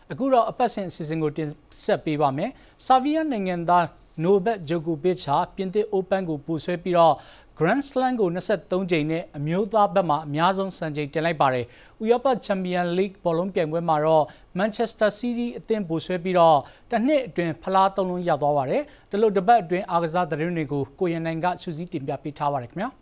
အခုတော့အပတ်စဉ်အစီအစဉ်ကိုတင်ဆက်ပေးပါမယ်။ဆာဗီးယားနိုင်ငံသားနိုဘက်ဂျိုကိုဗစ်ချာပြင်သစ် Open ကိုပူဆွဲပြီးတော့ Grand Slam ကို23ကြိမ်နဲ့အမျိုးသားဘက်မှာအများဆုံးစံချိန်တင်လိုက်ပါတယ်။ဥရောပချန်ပီယံလိဂ်ဘောလုံးပြိုင်ပွဲမှာတော့ Manchester City အသင်းပူဆွဲပြီးတော့တစ်နှစ်အတွင်းဖလား3လုံးရသွားပါတယ်။ဒီလိုတစ်ပတ်အတွင်းအားကစားသတင်းတွေကိုကိုရန်နိုင်ကစူးစီးတင်ပြပေးထားပါတယ်ခင်ဗျာ။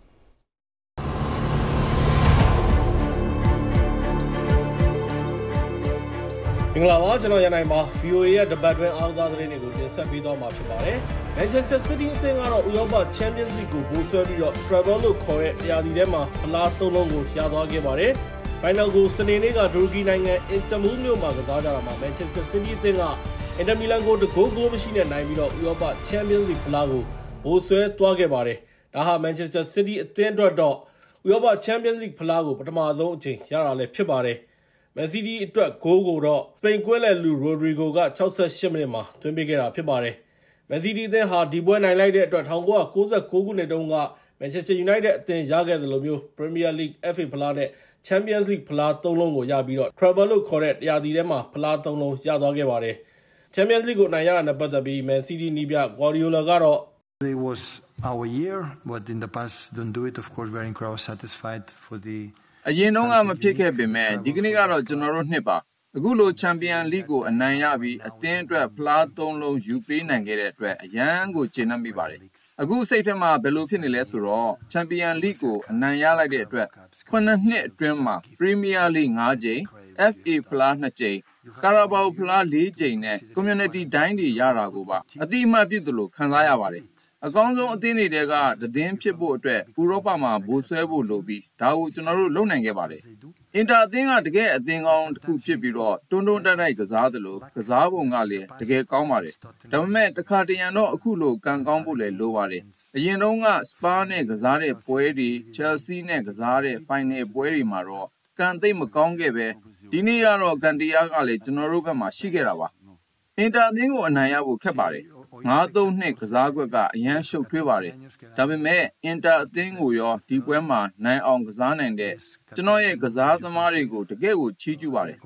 မင်္ဂလာပါကျွန်တော်ရန်နိုင်ပါ VOA ရဲ့ debate တွင်အားကစားသတင်းတွေကိုတင်ဆက်ပေးသွားမှာဖြစ်ပါတယ်။ Manchester City အသင်းကတော့ဥရောပ Champions League ကိုပို့ဆွဲပြီးတော့ Treble လို့ခေါ်တဲ့တရားစီထဲမှာဖလား3လုံးကိုရသွားခဲ့ပါတယ်။ Final ကိုစနေနေ့ကတူရကီနိုင်ငံ Istanbul မြို့မှာကစားကြတာမှာ Manchester City အသင်းက Inter Milan ကို1ဂိုးမရှိနဲ့နိုင်ပြီးတော့ဥရောပ Champions League ဖလားကိုပို့ဆွဲသွားခဲ့ပါတယ်။ဒါဟာ Manchester City အသင်းအတွက်တော့ဥရောပ Champions League ဖလားကိုပထမဆုံးအချိန်ရတာလည်းဖြစ်ပါတယ်။ Man City အတွက်ဂိုးကိုတော့စပိန်ကွင်းလယ်လူ Rodrigo က68မိနစ်မှာသွင်းပေးခဲ့တာဖြစ်ပါတယ်။ Man City အသင်းဟာဒီပွဲနိုင်လိုက်တဲ့အတွက်1999ခုနှစ်တုန်းက Manchester United အသင်းရခဲ့သလိုမျိုး Premier League, FA ဖလားနဲ့ Champions League ဖလား3လုံးကိုရပြီးတော့ Treble လို့ခေါ်တဲ့တရားစီထဲမှာဖလား3လုံးရသွားခဲ့ပါတယ်။ Champions League ကိုအနိုင်ရတာနဲ့ပတ်သက်ပြီး Man City နီးပြ Guardiola ကတော့ It was our year, but in the past don't do it. Of course, we're incredibly satisfied for the အရင်တော့မဖြစ်ခဲ့ပေမဲ့ဒီကနေ့ကတော့ကျွန်တော်တို့နှစ်ပါအခုလိုချန်ပီယံလိကိုအနိုင်ရပြီးအသင်းအတွက်ဖလား3လုံးယူပေးနိုင်ခဲ့တဲ့အတွက်အရန်ကိုကျေနပ်မိပါတယ်အခုစိတ်ထဲမှာဘယ်လိုဖြစ်နေလဲဆိုတော့ချန်ပီယံလိကိုအနိုင်ရလိုက်တဲ့အတွက်9နှစ်အတွင်းမှာပရီးမီးယားလိ5ကြိမ် FA ဖလား2ကြိမ်ကာရာဘာအိုဖလား4ကြိမ်နဲ့ Community ဒိုင်းတွေရတာကိုပါအတိအမှတ်ပြုသလိုခံစားရပါတယ်အကောင်းဆုံးအသင်းတွေကသတင်းဖြစ်ဖို့အတွက်ဥရောပမှာဘိုးဆွဲဖို့လိုပြီးဒါကိုကျွန်တော်တို့လုပ်နိုင်ခဲ့ပါတယ်အင်တာအသင်းကတကယ်အသင်းကောင်းတစ်ခုဖြစ်ပြီးတော့တွန်းတွန်းတိုက်တိုက်ကစားသလိုကစားပုံကလည်းတကယ်ကောင်းပါတယ်ဒါပေမဲ့တစ်ခါတရံတော့အခုလိုကံကောင်းဖို့လည်းလိုပါတယ်အရင်တုန်းကစပါးနဲ့ကစားတဲ့ပွဲတွေချယ်ဆီနဲ့ကစားတဲ့ဖိုင်နယ်ပွဲတွေမှာတော့ကံသိမ့်မကောင်းခဲ့ပဲဒီနေ့ကတော့ကန်တီယာကလည်းကျွန်တော်တို့ဘက်မှာရှိခဲ့တာပါအင်တာအသင်းကိုအနိုင်ရဖို့ခက်ပါတယ်9-3နှစ်ကစားကွက်ကအရန်ရှုပ်ထွေးပါတယ်ဒါပေမဲ့အင်တာအသင်းကိုရောဒီပွဲမှာနိုင်အောင်ကစားနိုင်တဲ့ကျွန်တော်ရဲ့ကစားသမားတွေကိုတကယ့်ကိုချီးကျူးပါတယ်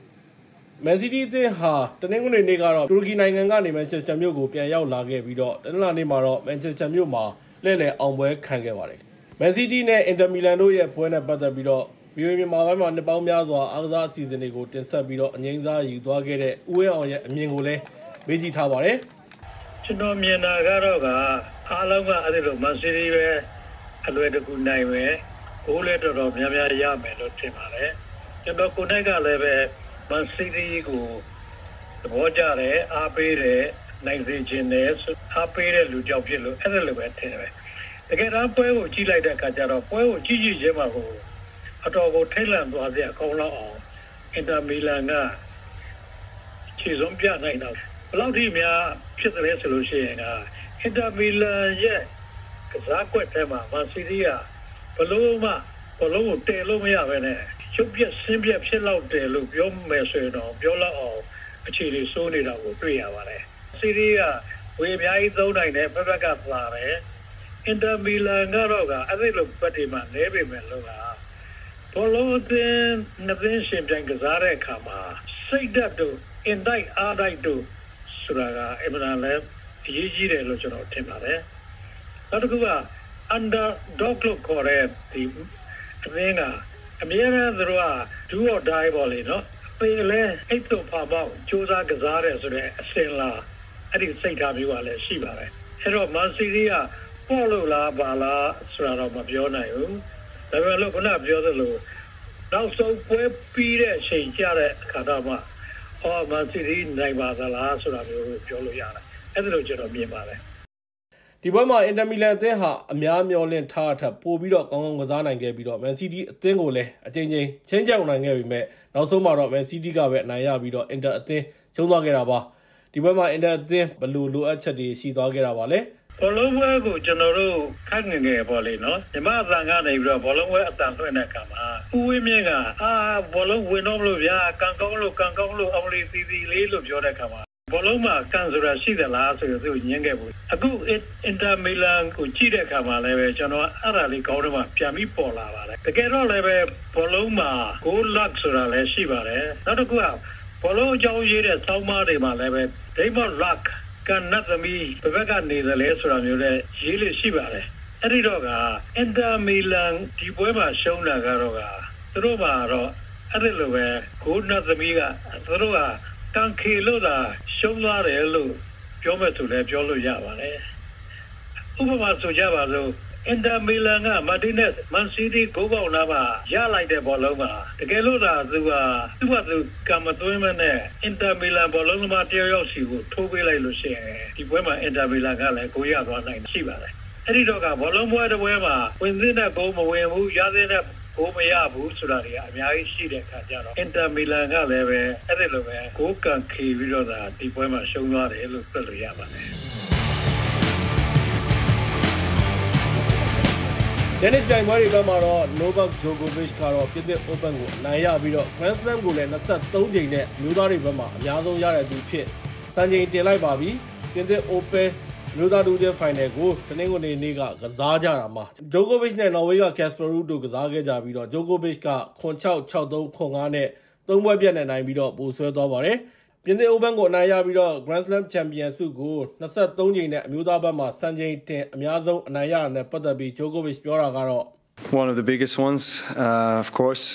Man City အသင်းဟာတနင်္ဂနွေနေ့ကတော့တူရကီနိုင်ငံကနေ Manchester မြို့ကိုပြန်ရောက်လာခဲ့ပြီးတော့တနင်္လာနေ့မှာတော့ Manchester မြို့မှာလှည့်လည်အောင်ပွဲခံခဲ့ပါတယ် Man City နဲ့ Inter Milan တို့ရဲ့ပွဲနဲ့ပတ်သက်ပြီးတော့ VOA မြန်မာပိုင်းမှာနှစ်ပေါင်းများစွာအားကစားအစီအစဉ်တွေကိုတင်ဆက်ပြီးတော့အငြိမ်းစားယူသွားခဲ့တဲ့ဦးဝင်းအောင်ရဲ့အမြင်ကိုလည်းမေးကြည့်ထားပါတယ်ကျွန်တော်မြင်တာကတော့အားလုံးကအဲ့ဒီလို Man City ပဲအလွယ်တကူနိုင်မယ်ဂိုးလည်းတော်တော်များများရမယ်လို့ထင်ပါတယ်ကျွန်တော်ကိုယ်တိုင်ကလည်းပဲ Man City ကိုသဘောကျတယ်အားပေးတယ်နိုင်စေခြင်းနဲ့အားပေးတဲ့လူကြောင့်ဖြစ်လို့အဲ့ဒါလိုပဲထင်တယ်တကယ်တော့ပွဲကိုကြည့်လိုက်တဲ့အခါကျတော့ပွဲကိုကြည့်ချင်းမှာကိုအတော်ကိုထိတ်လန့်သွားစရာအကောင်းလောက်အောင် Inter Milan ကခြေစုံပြနိုင်တော့ဘယ်လောက်ထိများဖြစ်တယ်ဆိုလို့ရှိရင်Inter Milan ရဲ့ကစားကွက်ထဲမှာ Man City ကဘလုံးကိုတည်လို့မရပဲနဲ့ရုပ်ပြက်ဆင်းပြက်ဖြစ်လောက်တယ်လို့ပြောမယ်ဆိုရင်တော့ပြောလောက်အောင်အခြေအနေစိုးနေတာကိုတွေ့ရပါတယ်။ City ကဝေအများကြီးသုံးနိုင်တယ်ဘက်ကလာတယ်။ Inter Milan ကတော့အဲ့ဒီလိုပတ်ဒီမှာလဲပေမဲ့လို့ဘလုံးအသင်းနှစ်သင်းရှင်ပြိုင်ကစားတဲ့အခါမှာစိတ်ဓာတ်တို့ Indict အားတိုက်တို့ဆိုတာကအမှန်တမ်းလည်းအရေးကြီးတယ်လို့ကျွန်တော်ထင်ပါတယ်။နောက်တစ်ခုက underdog လို့ခေါ်တဲ့ဒီအသင်းကအမြဲတမ်းသူတို့က do or die ပေါ့လေနော်။ပေလဲအိတ်တို့ဖာပေါက်စူးစမ်းကစားတယ်ဆိုတဲ့အစင်လာအဲ့ဒီစိတ်ထားမျိုးကလည်းရှိပါတယ်။အဲ့တော့ Man City ကပေါ်လို့လားဘာလားဆိုတာတော့မပြောနိုင်ဘူး။ဒါပေမဲ့လို့ခုနပြောသလိုနောက်ဆုံးပွဲပြီးတဲ့အချိန်ကျတဲ့အခါတော့မှMan City နိုင်ပါသလားဆိုတာမျိုးပြောလို့ရတယ်။အဲ့ဒါလိုကျွန်တော်မြင်ပါတယ်။ဒီပွဲမှာ Inter Milan အသင်းဟာအများမျှော်လင့်ထားတာပို့ပြီးတော့ကောင်းကောင်းကစားနိုင်ခဲ့ပြီးတော့ Man City အသင်းကိုလည်းအချိန်ချင်းချင်းကြောက်နိုင်ခဲ့ပြီးမဲ့နောက်ဆုံးမှာတော့ Man City ကပဲအနိုင်ရပြီးတော့ Inter အသင်းကျုံးသွားခဲ့တာပါ။ဒီပွဲမှာ Inter အသင်းဘယ်လိုလိုအပ်ချက်တွေရှိသွားခဲ့တာပါလဲ။ဘောလုံးပွဲကိုကျွန်တော်တို့ခက်ငယ်ငယ်ပေါ့လေနော်။ညီမအတန်ကနေပြီးတော့ဘောလုံးပွဲအတန်သွင်းတဲ့အခါမှာဦးဝင်းမြင့်ကဘောလုံးဝင်တော့မလို့ဗျာကန်ကောင်းလို့အောင်လေးစီစီလေးလို့ပြောတဲ့အခါမှာဘောလုံးမှာကန်ဆိုတာရှိသလားဆိုတော့သူညင်းခဲ့ဘူးအခု Inter Milan ကိုကြည့်တဲ့အခါမှာလည်းပဲကျွန်တော်အဲ့ဒါလေးကောင်းတော့မှပြန်ပြီးပေါ်လာပါတယ်တကယ်တော့လည်းပဲဘောလုံးမှာ goal luck ဆိုတာလည်းရှိပါတယ်နောက်တစ်ခုကဘောလုံးအကြောင်းရေးတဲ့စောင်းမတွေမှာလည်းပဲ Damon Rock ကနတ်သမီးဘက်ကနေတယ်လေဆိုတာမျိုးနဲ့ရေးလို့ရှိပါတယ်အဲ့ဒီတော့ကအင်တာမီလန်ဒီပွဲမှာရှုံးတာကတော့သူတို့မှာတော့အဲ့ဒီလိုပဲဂိုးနတ်သမီးကသူတို့ကတန်ခေလို့သာရှုံးသွားတယ်လို့ပြောမဲ့သူလည်းပြောလို့ရပါတယ်ဥပမာဆိုကြပါစို့အင်တာမီလန်ကမာတီနက်မန်စီးတီးဂိုးပေါက်လာမှရလိုက်တဲ့ဘောလုံးမှာတကယ်လို့သာသူကကမ္မသွင်းမနဲ့အင်တာမီလန်ဘောလုံးသမားတယောက်စီကိုထိုးပေးလိုက်လို့ရှိရင်ဒီပွဲမှာအင်တာမီလန်ကလည်းဂိုးရသွားနိုင်ရှိပါတယ်အဲ့ဒီတော့ကဘောလုံးပွဲတစ်ပွဲမှာဝင်သင့်တဲ့ဂိုးမဝင်ဘူးရသင့်တဲ့ဂိုးမရဘူးဆိုတာတွေအများကြီးရှိတဲ့အခါကျတော့အင်တာမီလန်ကလည်းပဲအဲ့ဒီလိုပဲဂိုးကန်ခေပြီးတော့သာဒီပွဲမှာရှုံးသွားတယ်လို့ပြောလို့ရပါတယ် Tennis ပြိုင်ပွဲတွေဘက်မှာတော့ Novak Djokovic ကတော့ပြင်သစ် Open ကိုအနိုင်ရပြီးတော့ Grand Slam ကိုလည်း23ချိန်နဲ့မျိုးသားတွေဘက်မှာအများဆုံးရတဲ့သူဖြစ်စံချိန်တင်လိုက်ပါပြီ။ပြင်သစ် Open မျိုးသားတူချင်း Final ကိုတနင်္ဂနွေနေ့ကစားကြတာမှာ Djokovic နဲ့ နော်ဝေးက Casper Ruud တို့ကစားခဲ့ကြပြီးတော့ Djokovic က 6-6, 6-3, 6-5 နဲ့3ပွဲပြတ်နဲ့နိုင်ပြီးတော့ပိုဆွဲသွားပါတယ်။ပြင်သစ် Open ကိုအနိုင်ရပြီးတော့ Grand Slam Champion ဆုကို23ချိန်နဲ့အမျိုးသားဘက်မှာစံချိန်တင်အများဆုံးအနိုင်ရတာနဲ့ပတ်သက်ပြီး Djokovic ပြောတာကတော့ One of the biggest ones, of course.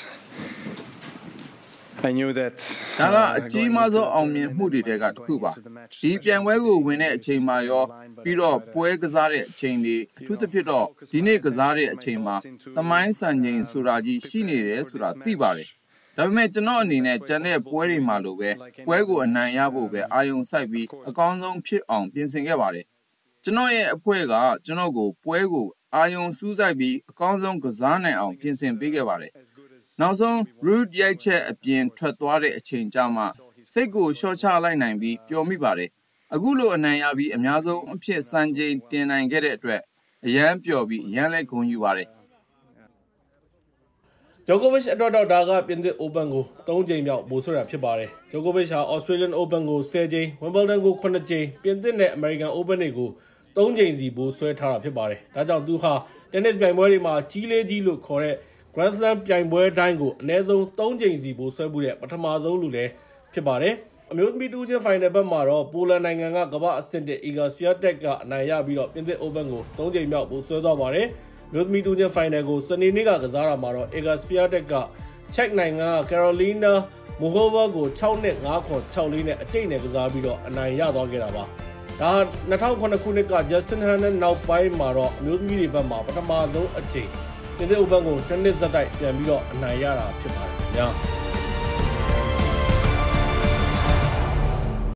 I knew that ဒါကအကြီးမားဆုံးအောင်မြင်မှုတွေတဲကတစ်ခုပါဒီပြိုင်ပွဲကိုဝင်တဲ့အချိန်မှာရောပြီးတော့ပွဲကစားတဲ့အချိန်တွေအထူးသဖြင့်တော့ဒီနေ့ကစားတဲ့အချိန်မှာသမိုင်းစံချိန်ဆိုတာကြီးရှိနေတယ်ဆိုတာသိပါတယ်ဒါပေမဲ့ကျွန်တော်အနေနဲ့ကျန်တဲ့ပွဲတွေမှာလိုပဲပွဲကိုအနိုင်ရဖို့ပဲအာရုံစိုက်ပြီးအကောင်းဆုံးဖြစ်အောင်ပြင်ဆင်ခဲ့ပါတယ်ကျွန်တော်ရဲ့အဖွဲ့ကကျွန်တော်ကိုပွဲကိုအာရုံစူးစိုက်ပြီးအကောင်းဆုံးကစားနိုင်အောင်ပြင်ဆင်ပေးခဲ့ပါတယ်နောက်ဆုံး Ruud ရိုက်ချက်အပြင်ထွက်သွားတဲ့အချိန်ကြမှာစိတ်ကိုရှော့ချလိုက်နိုင်ပြီးပျော်မိပါတယ်အခုလိုအနိုင်ရပြီးအများဆုံးအဖြစ်စံချိန်တင်နိုင်ခဲ့တဲ့အတွက်အရန်ပျော်ပြီးအရန်လည်းဂုဏ်ယူပါတယ် Djokovic အတွက်တော့ဒါကပြင်သစ် Open ကို3ချိန်မြောက်ပို့ဆွဲတာဖြစ်ပါတယ်။ Djokovic ဟာ Australian Open ကို10ချိန် Wimbledon ကို9ချိန်ပြင်သစ်နဲ့ American Open တွေကို3ချိန်စီပို့ဆွဲထားတာဖြစ်ပါတယ်။ဒါကြောင့်သူဟာ Tennis ပြိုင်ပွဲတွေမှာကြီးလေးကြီးလို့ခေါ်တဲ့ Grand Slam ပြိုင်ပွဲတိုင်းကိုအနည်းဆုံး3ချိန်စီပို့ဆွဲမှုတဲ့ပထမဆုံးလူလည်းဖြစ်ပါတယ်။အမျိုးသမီးတူချင်း Final ဘက်မှာတော့ပိုလန်နိုင်ငံကကမ္ဘာအဆင့်1 Iga Swiatek ကအနိုင်ရပြီးတော့ပြင်သစ် Open ကို3ချိန်မြောက်ပို့ဆွဲသွားပါတယ်။မျိုးသမီးတူချင်း Final ကိုစနေနေ့ကစားတာမှာတော့ Iga Swiatek က Czech နိုင်ငံက Karolina Muchova ကို6-5 6-4 နဲ့အကျိတ်နဲ့ကစားပြီးတော့အနိုင်ရသွားခဲ့တာပါ။ဒါ2009ခုနှစ်က Justin Hernan နောက်ပိုင်းမှာတော့အမျိုးသမီးတွေဘက်မှာပထမဆုံးအချိန်ပြင်သစ် Open ကို2နှစ်ဆက်တိုက်ပြန်ပြီးတော့အနိုင်ရတာဖြစ်ပါတယ်ခင်ဗျာ။